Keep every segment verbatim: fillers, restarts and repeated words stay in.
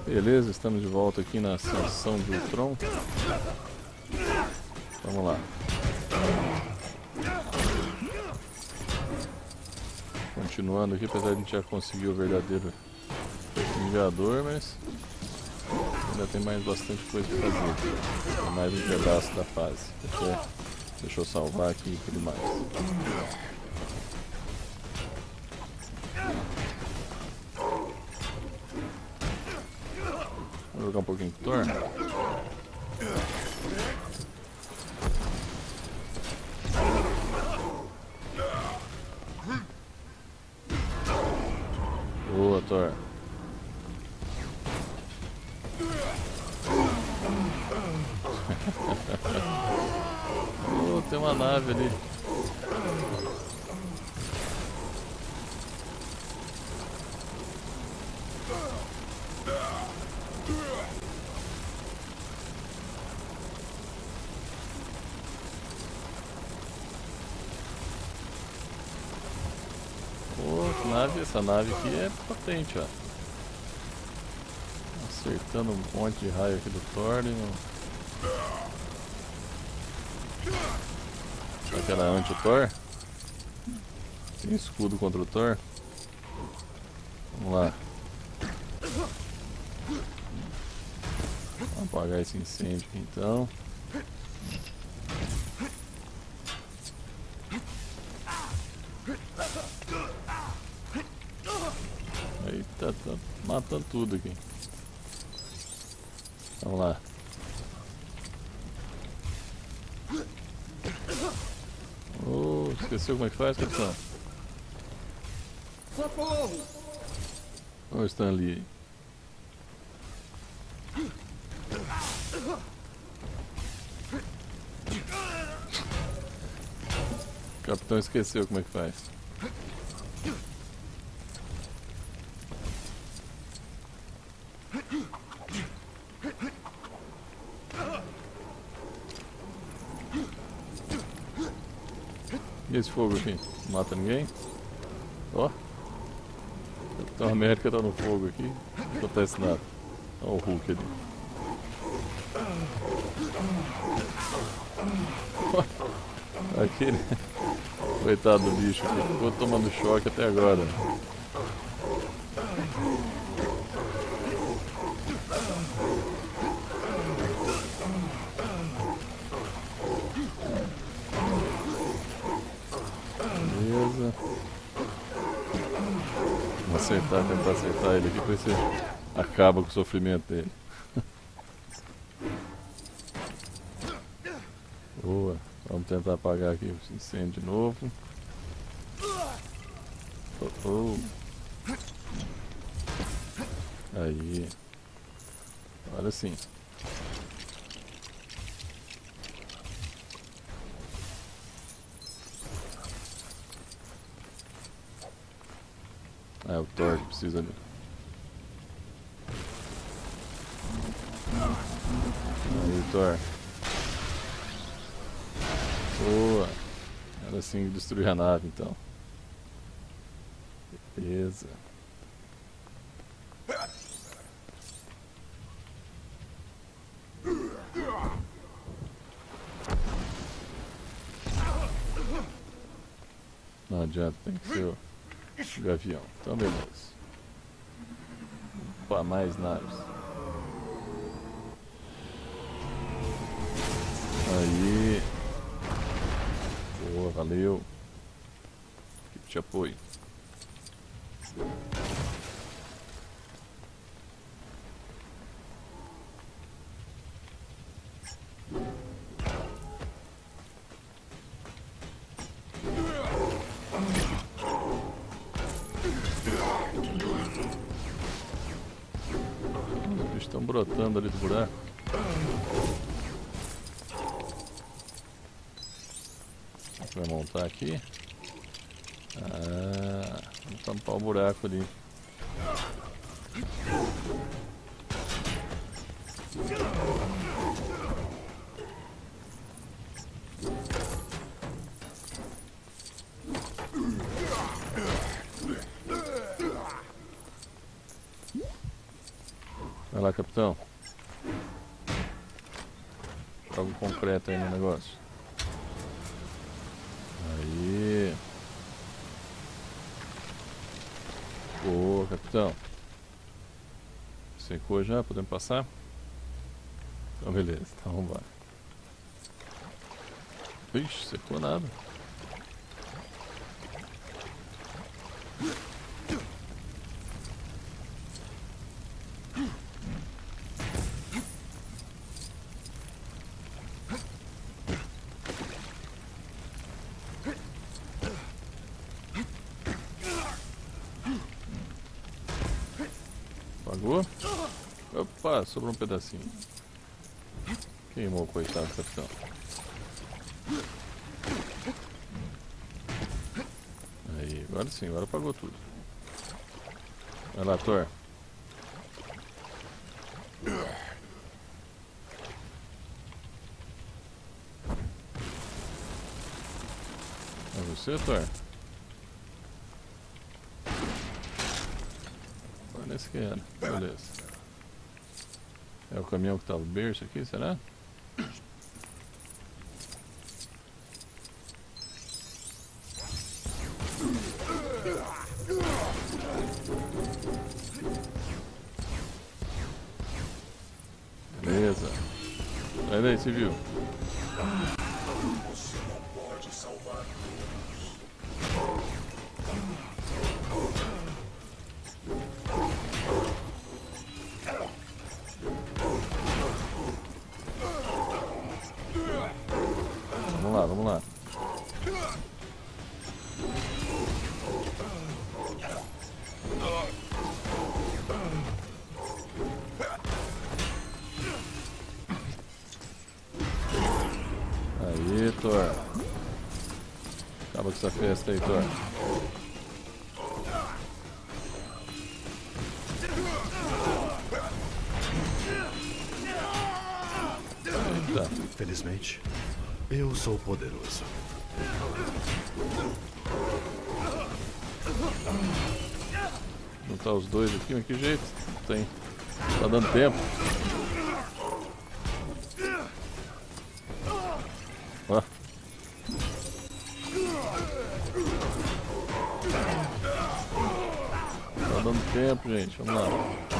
Beleza, estamos de volta aqui na Ascensão de Ultron. Vamos lá. Continuando aqui, apesar de a gente já conseguir o verdadeiro Vingador, mas ainda tem mais bastante coisa para fazer. É mais um pedaço da fase. Até, deixa eu salvar aqui e tudo mais. Vou jogar um pouquinho com o Thor. Boa, Thor. Oh, tem uma nave ali. Oh, que nave, essa nave aqui é potente, ó. Acertando um monte de raio aqui do Thor. E não... Será que era anti-Thor? Tem escudo contra o Thor? Vamos lá. Vamos apagar esse incêndio aqui então. Eita, tá matando tudo aqui. Vamos lá. Oh, esqueceu como é que faz, capitão? Socorro! Onde estão ali? O capitão esqueceu como é que faz. E esse fogo aqui? Não mata ninguém? Ó. Capitão América tá no fogo aqui. Não acontece nada. Olha o Hulk ali. Aquele. Coitado do bicho aqui. Ficou tomando choque até agora. Beleza. Vamos acertar, tentar acertar ele aqui pra ver se acaba com o sofrimento dele. Boa. Vamos tentar apagar aqui o incêndio de novo. Oh, oh. Aí. Agora sim. É o Thor que precisa ali. Aí, Thor. Boa. Era assim que destruir a nave, então. Beleza. Não adianta, tem que ser o Gavião. Então, beleza. Opa, mais naves. Aí. Boa, valeu. Equipe de apoio. Os bichos estão brotando ali do buraco. A gente vai montar aqui. Ah, vamos tampar o buraco ali. Vai lá, capitão. Joga um concreto aí no negócio. Aí. Boa, capitão. Secou já? Podemos passar? Então beleza, então vamos embora. Ixi, secou nada. Apagou? Opa, sobrou um pedacinho. Queimou, coitado do capitão. Aí, agora sim, agora apagou tudo. Vai lá, Thor. É você, Thor? Parece que era. Beleza. É o caminhão que tava no berço aqui, será? Beleza. Sai daí, civil. Você não pode salvar. Vamos lá, vamos lá. Aí, Thor. Acaba com essa festa aí, Thor. Eita. Felizmente, eu sou poderoso. Juntar os dois aqui, mas que jeito? Tem. Tá dando tempo. Ó. Tá dando tempo, gente. Vamos lá.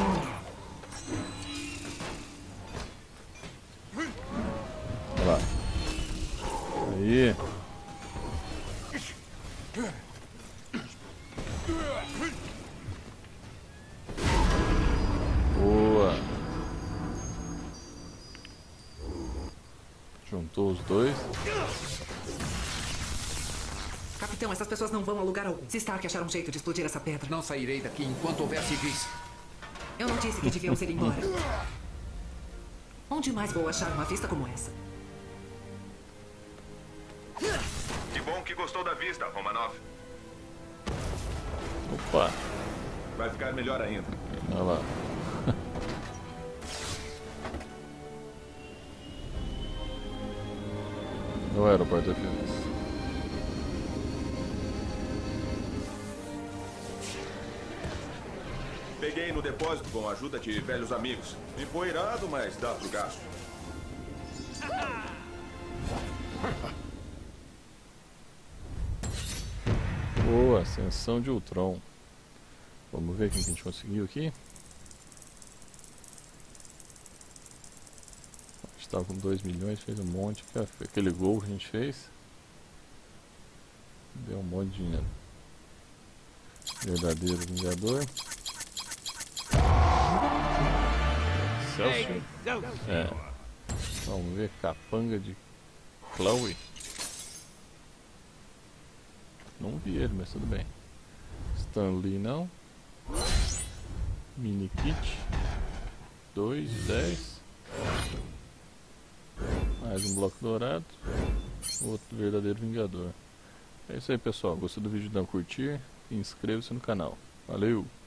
Vamos lá. Aí. Boa. Juntou os dois. Capitão, essas pessoas não vão a lugar algum. Se Stark achar um jeito de explodir essa pedra. Não sairei daqui enquanto houver civis. Eu não disse que devíamos ir embora. Onde mais vou achar uma vista como essa? Que bom que gostou da vista, Romanov. Opa. Vai ficar melhor ainda. Olha lá. Não era o porta-aviões. Peguei no depósito com a ajuda de velhos amigos. Me foi irado, mas dá pro gasto. Boa, ascensão de Ultron. Vamos ver quem que a gente conseguiu aqui. A gente estava com dois milhões, fez um monte. Aquele gol que a gente fez deu um monte de dinheiro. Verdadeiro Vingador. Celso. É. Vamos ver, capanga de Chloe. Não vi ele, mas tudo bem. Stan Lee não. Mini Kit. dois, dez. Mais um bloco dourado. Outro verdadeiro Vingador. É isso aí, pessoal. Gostou do vídeo? Dá um curtir e inscreva-se no canal. Valeu!